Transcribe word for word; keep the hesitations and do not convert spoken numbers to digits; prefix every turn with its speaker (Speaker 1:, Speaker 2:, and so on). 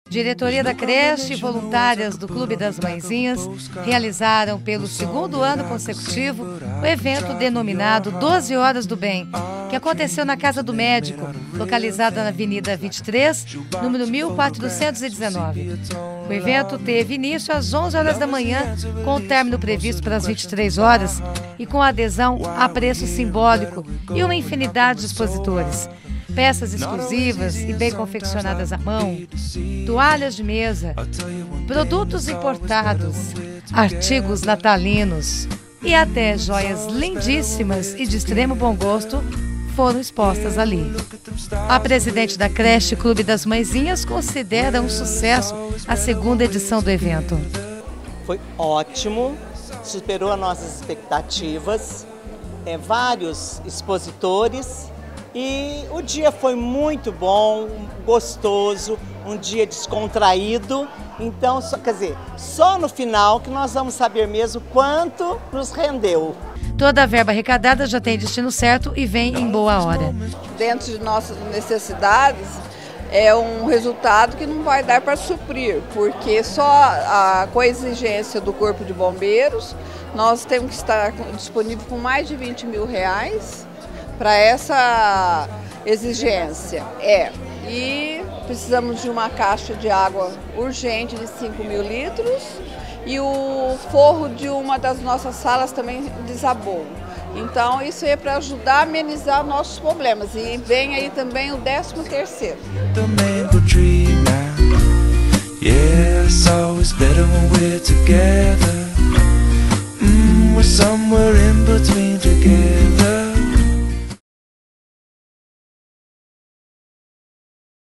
Speaker 1: Diretoria da creche e voluntárias do Clube das Mãezinhas realizaram pelo segundo ano consecutivo o evento denominado doze Horas do Bem, que aconteceu na Casa do Médico, localizada na Avenida vinte e três, número mil quatrocentos e dezenove. O evento teve início às onze horas da manhã, com o término previsto para as vinte e três horas e com adesão a preço simbólico e uma infinidade de expositores. Peças exclusivas e bem confeccionadas à mão, toalhas de mesa, produtos importados, artigos natalinos e até joias lindíssimas e de extremo bom gosto foram expostas ali. A presidente da creche Clube das Mãezinhas considera um sucesso a segunda edição do evento.
Speaker 2: Foi ótimo, superou as nossas expectativas, é, vários expositores. E o dia foi muito bom, gostoso, um dia descontraído. Então, só, quer dizer, só no final que nós vamos saber mesmo quanto nos rendeu.
Speaker 1: Toda a verba arrecadada já tem destino certo e vem em boa hora.
Speaker 3: Dentro de nossas necessidades, é um resultado que não vai dar para suprir, porque só a, com a exigência do Corpo de Bombeiros, nós temos que estar disponível com mais de vinte mil reais. Para essa exigência, é, e precisamos de uma caixa de água urgente de cinco mil litros e o forro de uma das nossas salas também desabou. Então isso é para ajudar a amenizar nossos problemas e vem aí também o décimo terceiro.
Speaker 4: Yeah, it's always better when we're together.